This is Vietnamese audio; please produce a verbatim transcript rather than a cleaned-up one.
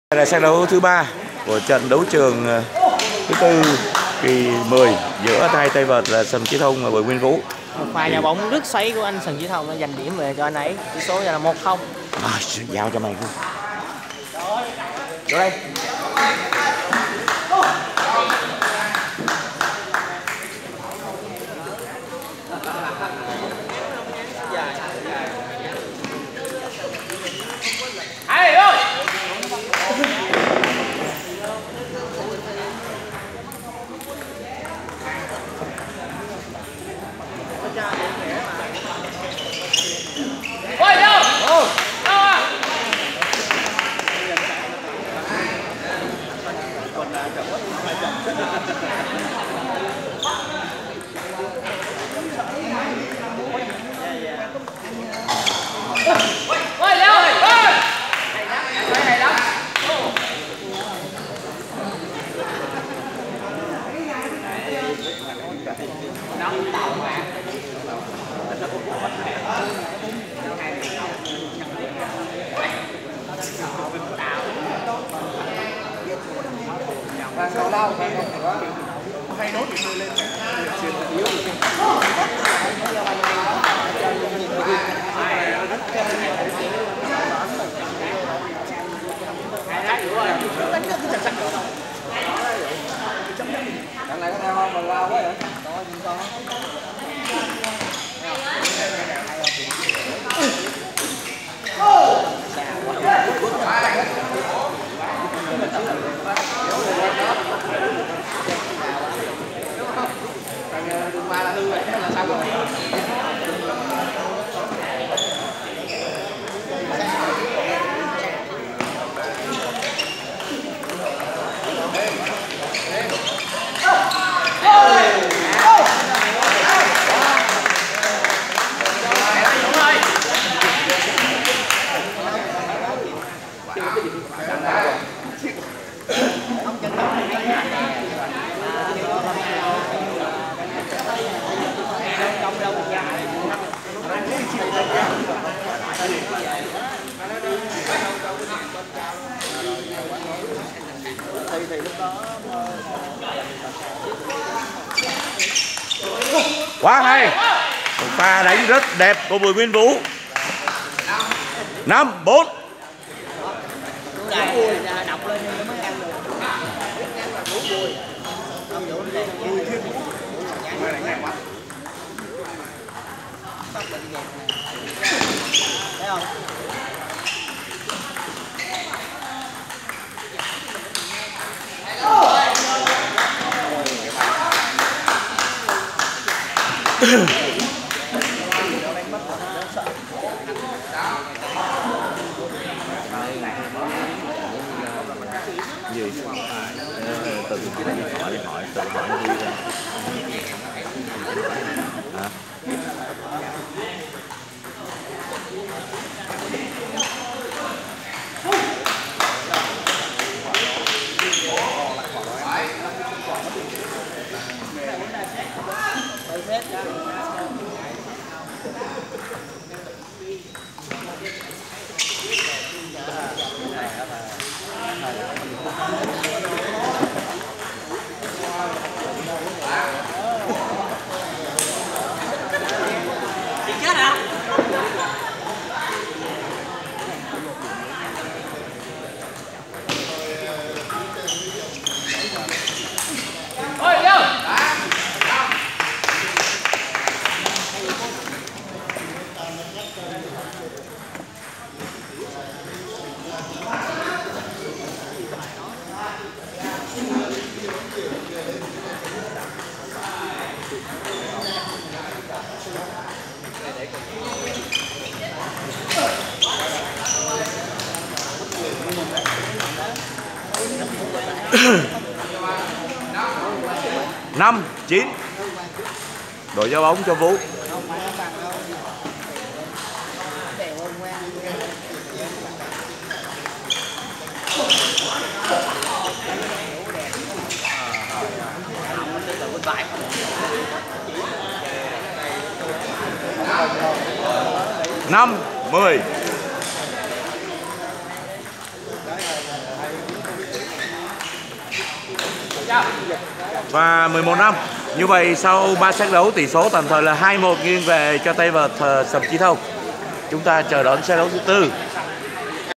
Là trận đấu thứ ba của trận đấu trường thứ tư kỳ mười giữa hai tay vợt là Sầm Chí Thông và Bùi Nguyên Vũ. Một pha nhà bóng rất xoáy của anh Sầm Chí Thông đã giành điểm về cho anh ấy. Tỷ số là một không. À, giao cho mày luôn. Vô đây. Hay ơi. Ôi đâu? Đâu à? Ôi leo ơi. Hay lắm, hay lắm. Nóng đầu mà. Và sau lâu thì hay nốt thì lên đằng này có theo không mà lao quá vậy? Có đường qua là hư rồi, là sao rồi? Quá hay. Một pha đánh rất đẹp của Bùi Nguyên Vũ. Năm bốn. Gì? Từ cái điện thoại điện thoại từ hỏi đi ra. Hả? Năm chín. Đội giao bóng cho Vũ. năm mười. Và mười một năm. Như vậy sau ba set đấu tỷ số tạm thời là hai một nghiêng về cho tay vợt uh, Sầm Chí Thông. Chúng ta chờ đón set đấu thứ tư.